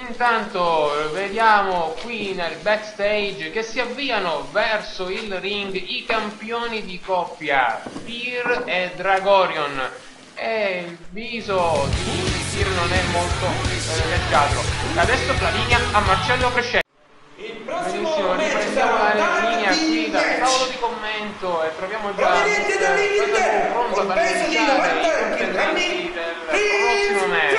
Intanto vediamo qui nel backstage che si avviano verso il ring i campioni di coppia, Fear e Dragorion, e il viso di Fear non è molto leggiadro. Adesso la linea a Marcello Crescente. Benissimo, riprendiamo la linea qui dal tavolo di commento e troviamo già pronto ad annunciare i contendenti del prossimo match.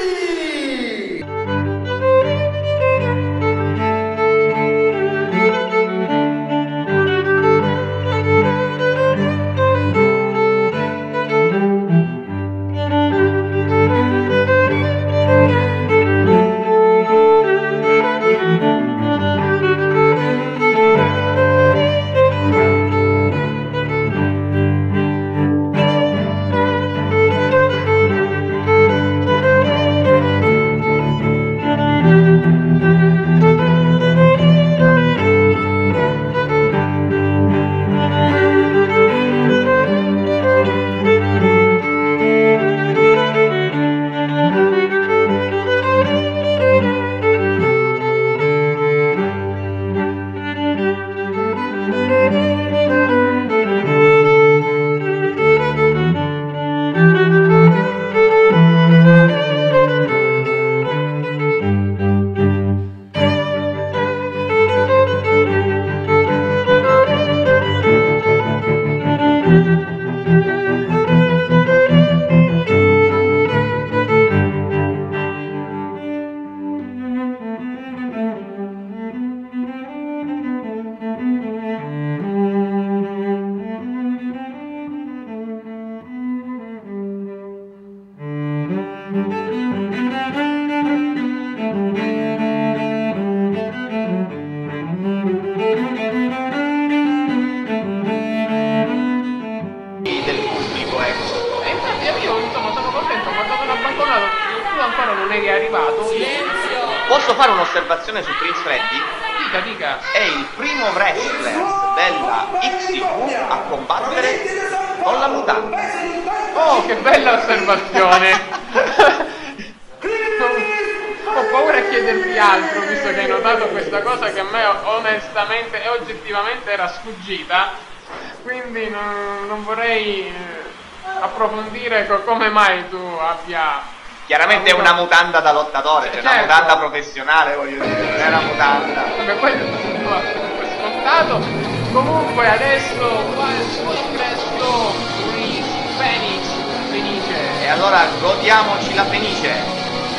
Posso fare un'osservazione su Prince Freddy? Dica, dica. È il primo wrestler della XTV a combattere con la mutanda. Oh, che bella osservazione! Ho paura a chiederti altro, visto che hai notato questa cosa che a me onestamente e oggettivamente era sfuggita, quindi non vorrei approfondire come mai tu abbia... Chiaramente è una mutanda da lottatore, cioè certo. Una mutanda professionale, voglio dire, non è una mutanda. Vabbè, quello è scontato. Comunque adesso qua il suo ingresso Chris Phoenix, Fenice. E allora godiamoci la Fenice.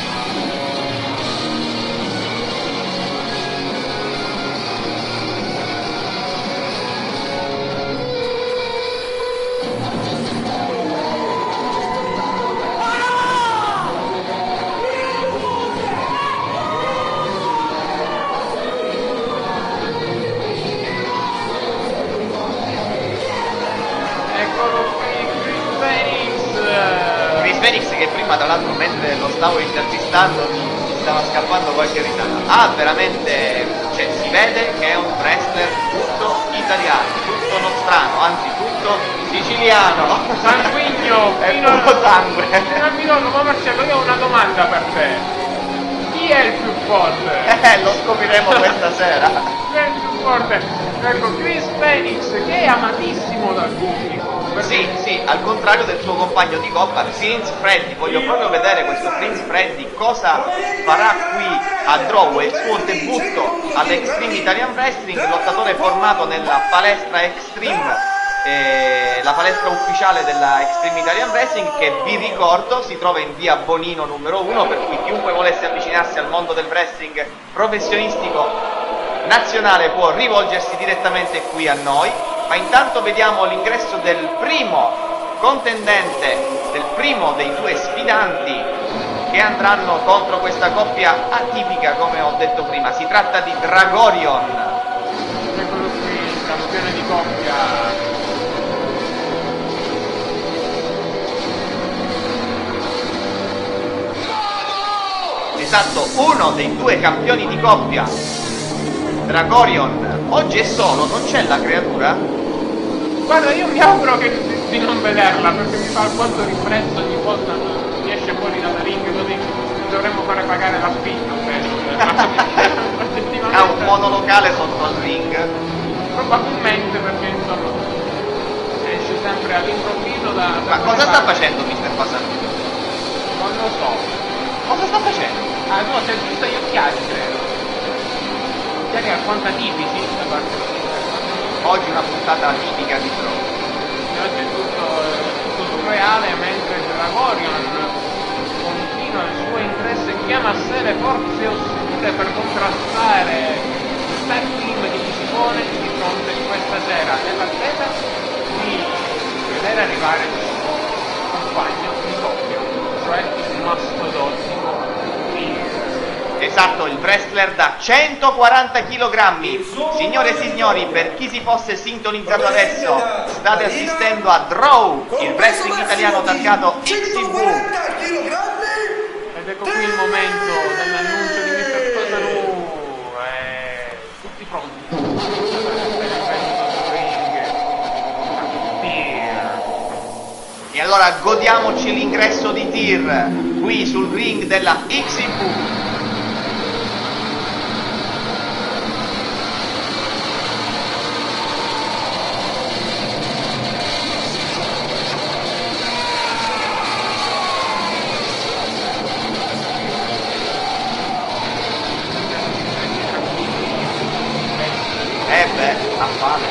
Che prima tra l'altro mentre lo stavo intervistando mi stava scappando qualche risata. Veramente, cioè, si vede che è un wrestler tutto italiano, tutto nostrano, anzi tutto siciliano, sanguigno, è puro sangue. Ma Marcello, io ho una domanda per te: chi è il più forte? Lo scopriremo questa sera. Chi è il più forte? Ecco, Chris Phoenix, che è amatissimo dal pubblico. Sì, al contrario del suo compagno di coppa Prince Freddy. Voglio proprio vedere questo Prince Freddy cosa farà qui a Draw, il suo debutto all'Extreme Italian Wrestling, lottatore formato nella palestra Extreme, la palestra ufficiale della Extreme Italian Wrestling, che vi ricordo si trova in via Bonino numero 1, per cui chiunque volesse avvicinarsi al mondo del wrestling professionistico nazionale può rivolgersi direttamente qui a noi. Ma intanto vediamo l'ingresso del primo contendente, del primo dei due sfidanti che andranno contro questa coppia atipica, come ho detto prima. Si tratta di Dragorion. Eccolo qui, il campione di coppia. Esatto, uno dei due campioni di coppia. Dragorion oggi è solo, non c'è la creatura? Guarda, io mi auguro di non vederla, perché mi fa alquanto ribrezzo ogni volta che esce fuori dalla ring, così dovremmo fare pagare la spinta, credo. Oggettivamente. Ha un monolocale sotto al ring. Probabilmente perché insomma esce sempre all'improvviso da Ma cosa sta facendo Mr. Passanino? Non lo so. Cosa sta facendo? Ah no, si è giusto gli occhiali credo. Occhiali alquanto atipici da parte di Oggi una puntata tipica di Pro. oggi è tutto surreale mentre Dragorion continua il suo ingresso e chiama a sé le forze oscure per contrastare il tag team di chi si pone di fronte di questa sera nell'attesa di vedere arrivare il suo compagno di coppia, cioè il mastodontico Peer. Esatto, il wrestler da 140 kg. Signore e signori, per chi si fosse sintonizzato adesso, state assistendo a Draw, il wrestling italiano targato XTV. Ed ecco qui il momento dell'annuncio di Mr. Passanù. Tutti pronti. E allora godiamoci l'ingresso di Tir qui sul ring della XTV. A fame.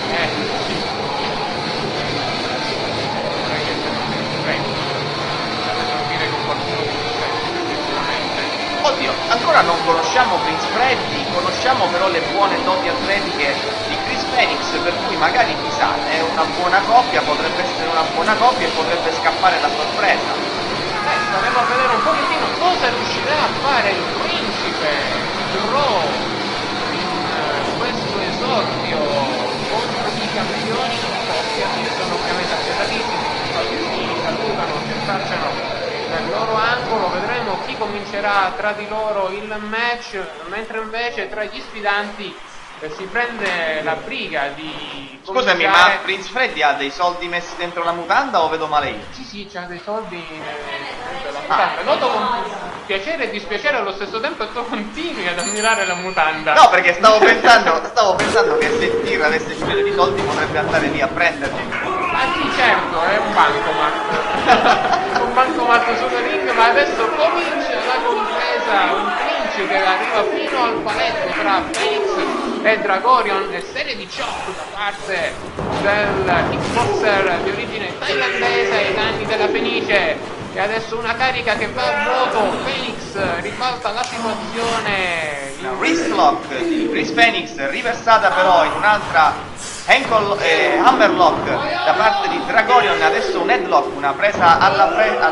Oddio, ancora non conosciamo Prince Freddy, conosciamo però le buone doti atletiche di Chris Phoenix, per cui magari chissà, è una buona coppia, potrebbe essere una buona coppia e potrebbe scappare la sorpresa. Staremo a vedere un pochettino cosa riuscirà a fare il principe Draw in questo esordio contro i campioni di coppia che sono ovviamente affiatatissimi, si salutano, si abbracciano nel loro angolo. Vedremo chi comincerà tra di loro il match, mentre invece tra gli sfidanti si prende la briga di Scusami, cominciare... ma Prince Freddy ha dei soldi messi dentro la mutanda o vedo male io? Sì, c'ha dei soldi dentro la mutanda. Noto con piacere e dispiacere allo stesso tempo e tu continui ad ammirare la mutanda. No, perché stavo pensando che se Tir avesse bisogno di soldi potrebbe andare lì a prenderli. Ah sì, certo, è un bancomat. Un bancomat sul ring, ma adesso comincia la compresa, un clinch che arriva fino al paletto tra Phoenix e Dragorion e serie di chop da parte del kickboxer di origine thailandese ai danni della Fenice. E adesso una carica che va a vuoto, Phoenix ribalta la situazione. Una wristlock di Chris Phoenix, riversata però in un'altra hammerlock da parte di Dragorion. Adesso un headlock, una presa alla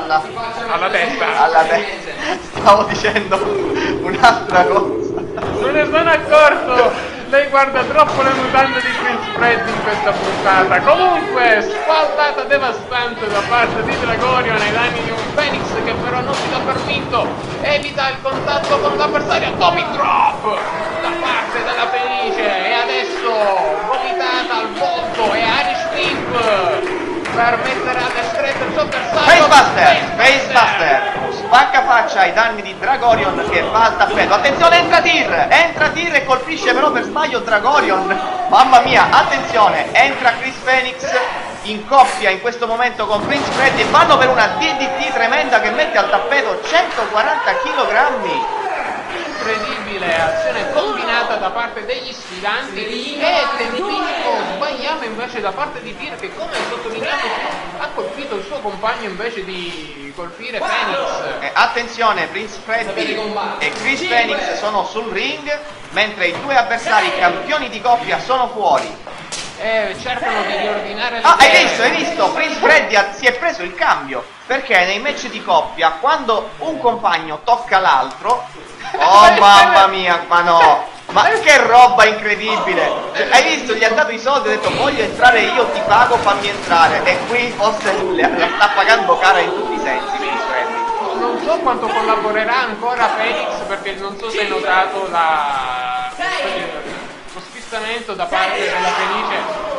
testa. Stavo dicendo un'altra cosa. Non ne sono accorto. Lei guarda troppo le mutande di Prince Freddy in questa puntata. Comunque, spallata devastante da parte di Dragorion ai danni di un Phoenix che però non si dà per vinto. Evita il contatto con l'avversario. Atomic Drop da parte della Fenice. E adesso vomitata al volto e Irish Whip per mettere alle strette il suo avversario. Facebuster, spaccafaccia ai danni di Dragorion che va al tappeto. Attenzione, entra Tir e colpisce però per sbaglio Dragorion. Mamma mia, attenzione, entra Chris Phoenix in coppia in questo momento con Prince Freddy e vanno per una DDT tremenda che mette al tappeto 140 kg. Incredibile azione combinata da parte degli sfidanti e tentativo sbagliato invece da parte di Tir che, come sottolineato, ha colpito il suo compagno invece di colpire Phoenix. Attenzione, Prince Freddy e Chris Phoenix sono sul ring mentre i due avversari campioni di coppia sono fuori. Cercano di riordinare le hai visto? Prince Freddy si è preso il cambio, perché nei match di coppia quando un compagno tocca l'altro, oh mamma mia, ma no, ma che roba incredibile, cioè, hai visto, gli ha dato i soldi, ha detto voglio entrare io, ti pago, fammi entrare, e qui forse la sta pagando cara in tutti i sensi Prince Freddy. Non so quanto collaborerà ancora Phoenix, perché non so se hai notato lo sfistamento da parte della Fenice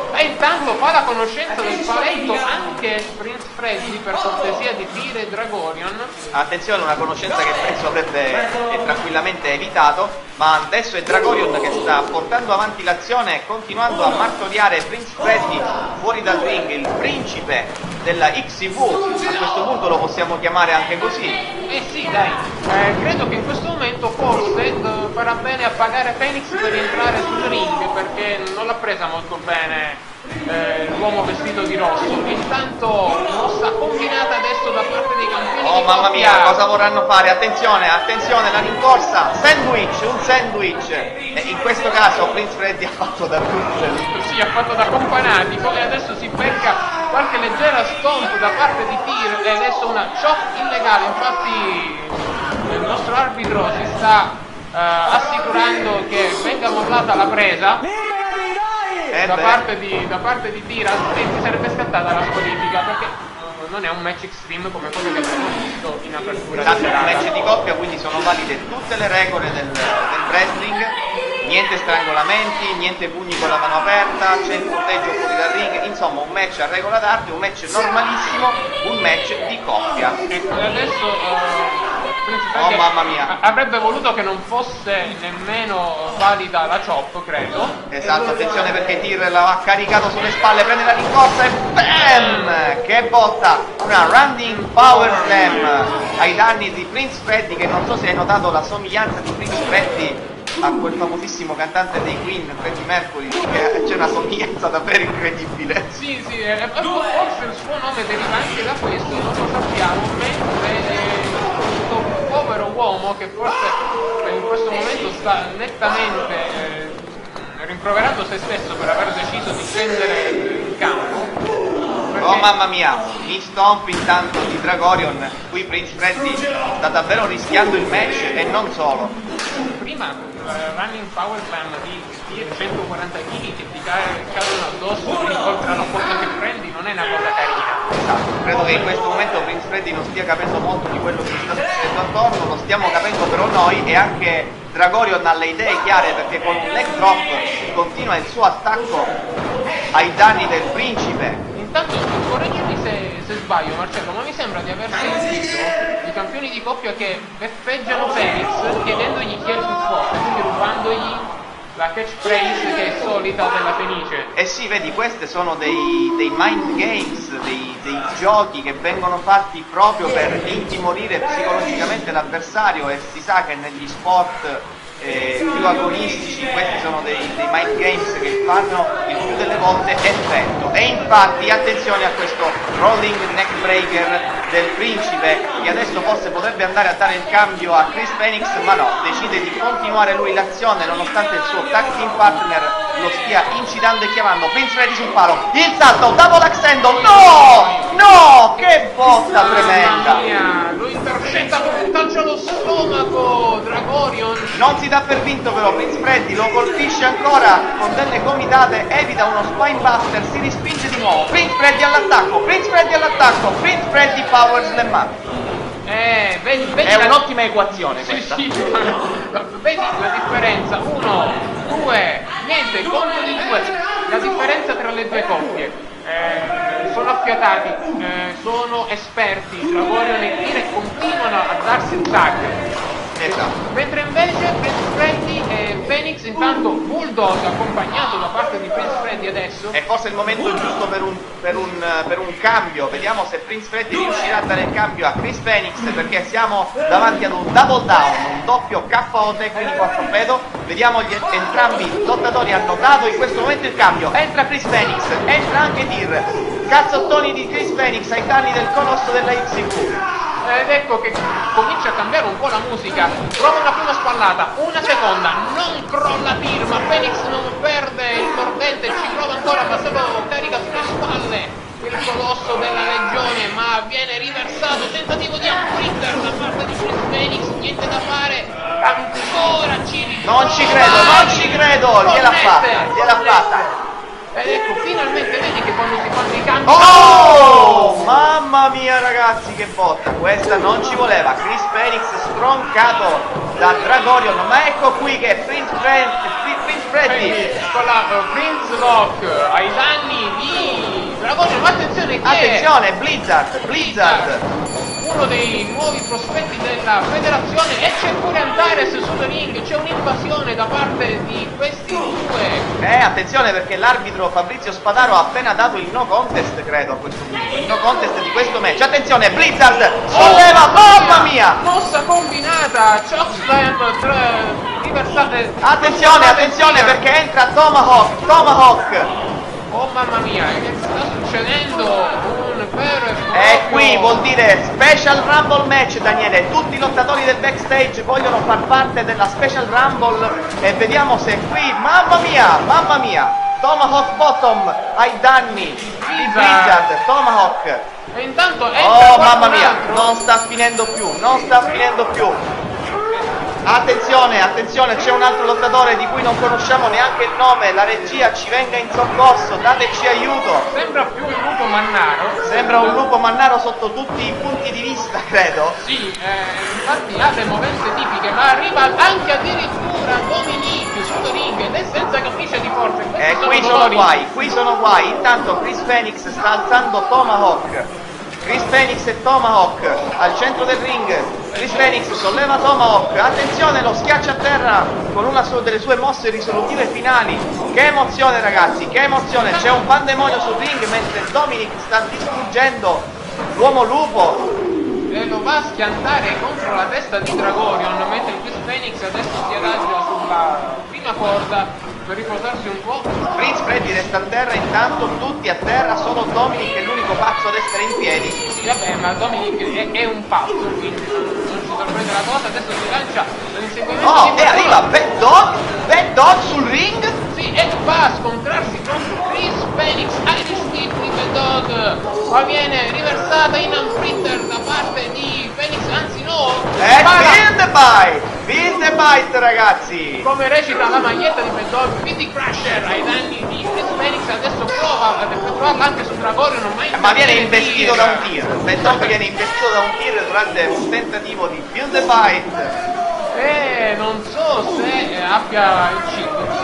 E intanto fa la conoscenza del paletto anche Prince Freddy, per cortesia di Tyr e Dragorion. Attenzione, una conoscenza che penso avrebbe tranquillamente evitato, ma adesso è Dragorion che sta portando avanti l'azione, continuando a martoriare Prince Freddy fuori dal ring, il principe della XIV, a questo punto lo possiamo chiamare anche così. Eh sì, dai, credo che in questo momento forse farà bene a pagare Phoenix per entrare sul ring, perché non l'ha presa molto bene l'uomo vestito di rosso. Intanto mossa combinata adesso da parte dei campioni. Oh mamma mia, cosa vorranno fare? Attenzione, attenzione, la rincorsa, sandwich, un sandwich. E in questo caso Prince Freddy ha fatto da Bruxelles. Sì, ha fatto da companatico e adesso si becca qualche leggera stomp da parte di Tyr e adesso una chop illegale. Infatti il nostro arbitro si sta assicurando che venga mollata la presa da parte di Tyr, altrimenti sarebbe scattata la squalifica, perché non è un match extreme come quello che abbiamo visto in apertura. Esatto, è un match di coppia, quindi sono valide tutte le regole del wrestling, niente strangolamenti, niente pugni con la mano aperta, c'è il punteggio fuori dal ring, insomma un match a regola d'arte, un match normalissimo, un match di coppia. Ecco, adesso oh mamma mia, avrebbe voluto che non fosse nemmeno valida la chop, credo. Esatto, attenzione perché Tyr l'ha caricato sulle spalle, prende la rincorsa e BAM! Che botta! Una running power slam ai danni di Prince Freddy, che non so se hai notato la somiglianza di Prince Freddy a quel famosissimo cantante dei Queen, Freddie Mercury, che c'è una somiglianza davvero incredibile. Sì, forse il suo nome deriva anche da questo, non lo sappiamo, mentre questo povero uomo che forse in questo momento sta nettamente rimproverando se stesso per aver deciso di scendere in campo. Oh mamma mia, mi stomp intanto di Dragorion, qui Prince Freddy sta davvero rischiando il match e non solo. Prima running power slam di 140 kg che ti cadono addosso, oltre alla botta che prendi, non è una cosa carina. Esatto, credo che in questo momento Prince Freddy non stia capendo molto di quello che sta succedendo attorno, lo stiamo capendo però noi, e anche Dragorion ha le idee chiare, perché con un leg drop continua il suo attacco ai danni del principe. Intanto correggimi se sbaglio, Marcello, ma mi sembra di aver sentito i campioni di coppia che beffeggiano Phoenix chiedendogli chi è il più forte, quindi rubandogli la catchphrase che è solita della Fenice. Eh sì, vedi, queste sono dei mind games, dei giochi che vengono fatti proprio per intimorire psicologicamente l'avversario, e si sa che negli sport più agonistici questi sono dei mind games che fanno il più delle volte effetto. E infatti attenzione a questo rolling neck breaker del principe, che adesso forse potrebbe andare a dare il cambio a Chris Phoenix, ma no, decide di continuare lui l'azione nonostante il suo tag team partner lo stia incitando e chiamando. Prince Freddy sul palo, il salto, double axe handle, no, che botta tremenda. Mamma mia, lo intercetta con un calcio allo stomaco Dragorion. Non si dà per vinto però, Prince Freddy lo colpisce ancora con delle gomitate, evita uno spinebuster, si rispinge di nuovo, Prince Freddy all'attacco, Prince Freddy all'attacco, Prince Freddy power slam. Vedi è un'ottima equazione questa. Sì, vedi la differenza, 1, 2, niente, conto di 2, la differenza tra le due coppie. Sono affiatati, sono esperti, Dragorion e Tyr, e continuano a darsi il tag. Esatto. Mentre invece Prince Freddy e Phoenix, intanto Bulldog accompagnato da parte di Prince Freddy adesso. È forse il momento giusto per un cambio, vediamo se Prince Freddy riuscirà a dare il cambio a Chris Phoenix, perché siamo davanti ad un double down, un doppio KO tecnico a torpedo. Vediamo, entrambi i lottatori hanno dato in questo momento il cambio, entra Chris Phoenix, entra anche Tyr, cazzottoni di Chris Phoenix ai danni del colosso della XIV. Ed ecco che comincia a cambiare un po' la musica, prova una prima spallata, una seconda, non crolla Tyr, ma Phoenix non perde il mordente, ci prova ancora, ma se lo carica sulle spalle il colosso della legione, ma viene riversato, tentativo di unbreaker da parte di Chris Phoenix, niente da fare, ancora ci Non ci credo, gliel'ha fatta. Ed ecco, finalmente vedi che quando si fanno i cambi... Oh, mamma mia ragazzi, che botta, questa non ci voleva. Chris Phoenix stroncato da Dragorion, ma ecco qui che Prince Freddy con la Prince Lock ai danni di Dragonion, ma attenzione, chi è? attenzione, Blizzard, Uno dei nuovi prospetti della federazione, e c'è pure Antares sul ring, c'è un'invasione da parte di questi due. attenzione perché l'arbitro Fabrizio Spadaro ha appena dato il no contest, credo, a questo punto, il no contest di questo match. Attenzione, Blizzard solleva, mamma mia! Mossa combinata, chokeslam, riversate. Attenzione perché entra Tomahawk. Oh mamma mia, che sta succedendo? Un vero e proprio... E qui vuol dire Special Rumble match, Daniele. Tutti i lottatori del backstage vogliono far parte della Special Rumble e vediamo se qui, mamma mia, Tomahawk Bottom ai danni di Blizzard, Tomahawk. E intanto Oh mamma mia, non sta finendo più. Attenzione, c'è un altro lottatore di cui non conosciamo neanche il nome, la regia ci venga in soccorso, dateci aiuto. Sembra più un lupo mannaro. Sembra un lupo mannaro sotto tutti i punti di vista, credo. Sì, infatti ha le movenze tipiche, ma arriva anche addirittura Dominique sul ring ed è senza camicia di forza. Qui sono guai. Intanto Chris Phoenix sta alzando Tomahawk. Chris Phoenix e Tomahawk al centro del ring. Chris Phoenix solleva Tomahawk, attenzione, lo schiaccia a terra con una delle sue mosse risolutive finali. Che emozione ragazzi, che emozione, c'è un pandemonio sul ring mentre Dominic sta distruggendo l'uomo lupo. E lo va a schiantare contro la testa di Dragonion, mentre Chris Phoenix adesso si adagia sulla prima corda per riposarsi un po'. Prince Freddy resta a terra, intanto tutti a terra, solo Dominic è l'unico pazzo ad essere in piedi. Sì, vabbè, ma Dominic è un pazzo, quindi non ci sorprende la cosa. Adesso si lancia l'inseguimento. Oh, e arriva Bad Dog sul ring. Sì, e va a scontrarsi con Chris Phoenix, Irish Whip di Bad Dog, ma viene riversata in unprinter da parte di Phoenix, anzi no, E Build the Bite ragazzi. come recita la maglietta di Bad Dog, quindi Crusher ai danni di Chris Phoenix, adesso prova ad effettuarla anche su Dragonion, Ma viene investito da un tir. Bad Dog viene investito da un tir durante un tentativo di Build the Bite. E non so se abbia il cibo.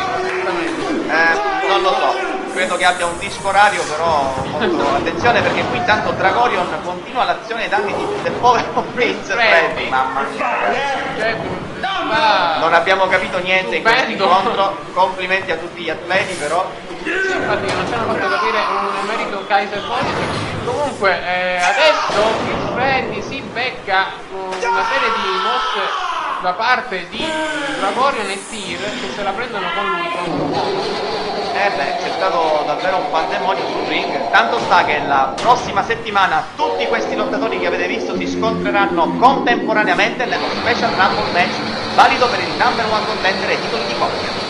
Non lo so, credo che abbia un disco orario, però molto attenzione perché qui intanto Dragonion continua l'azione ai danni del povero Prince Freddy, mamma mia. Non abbiamo capito niente in questo incontro, complimenti a tutti gli atleti però. Sì, infatti non ci hanno fatto capire un emerito Kaiser Politics. Comunque adesso Chris Freddy si becca una serie di mosse da parte di Dragonion e Tyr che se la prendono con lui. C'è stato davvero un pandemonio sul ring. Tanto sta che la prossima settimana tutti questi lottatori che avete visto si scontreranno contemporaneamente nello Special Rumble match valido per il number one contender e titoli di coppia.